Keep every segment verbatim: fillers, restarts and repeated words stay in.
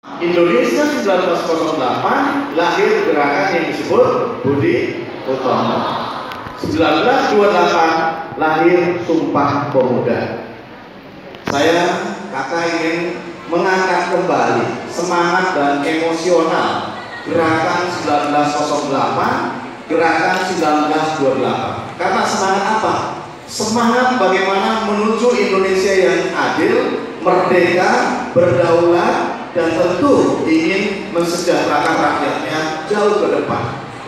Indonesia seribu sembilan ratus delapan lahir gerakan yang disebut Budi Utomo. seribu sembilan ratus dua puluh delapan lahir Sumpah Pemuda. Saya kakak ingin mengangkat kembali semangat dan emosional gerakan seribu sembilan ratus delapan, gerakan seribu sembilan ratus dua puluh delapan. Karena semangat apa? Semangat bagaimana menuju Indonesia yang adil, merdeka, berdaulat, dan tentu ingin mensejahterakan rakyatnya jauh ke depan.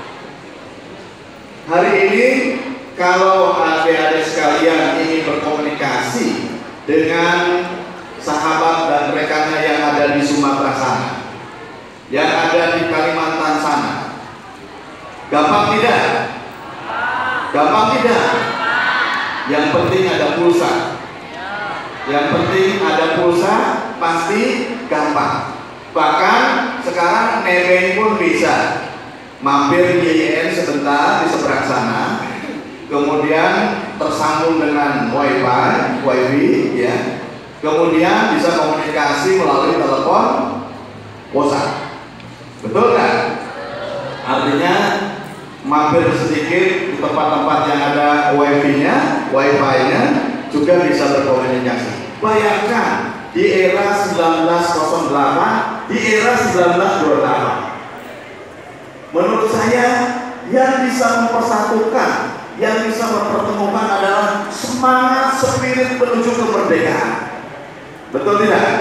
Hari ini kalau adik-adik sekalian ingin berkomunikasi dengan sahabat dan rekannya yang ada di Sumatera sana, yang ada di Kalimantan sana, gampang tidak? Gampang tidak? Yang penting ada pulsa. Yang penting ada pulsa, pasti gampang. Bahkan sekarang nebeng pun bisa. Mampir Y I N sebentar di seberang sana, kemudian tersambung dengan wifi, wifi ya. Kemudian bisa komunikasi melalui telepon pulsa. Betul kan? Artinya mampir sedikit di tempat-tempat yang ada wifi-nya, wifi-nya juga bisa berkomunikasi. Bayangkan di era seribu sembilan ratus delapan, di era seribu sembilan ratus dua puluh delapan. Menurut saya yang bisa mempersatukan, yang bisa mempertemukan adalah semangat spirit menuju kemerdekaan. Betul tidak?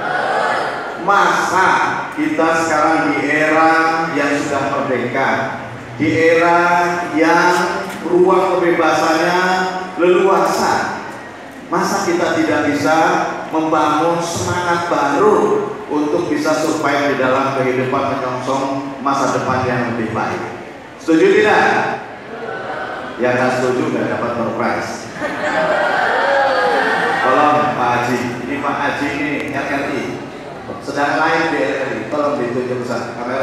Masa kita sekarang di era yang sudah merdeka, di era yang ruang kebebasannya leluasa, masa kita tidak bisa membangun semangat baru untuk bisa survive di dalam kehidupan menyongsong masa depan yang lebih baik? Setuju tidak? Yang nggak setuju nggak dapat door prize. Tolong Pak Haji, ini Pak Haji ini R R I sedang live di R R I, tolong ditunjuk ke kamera.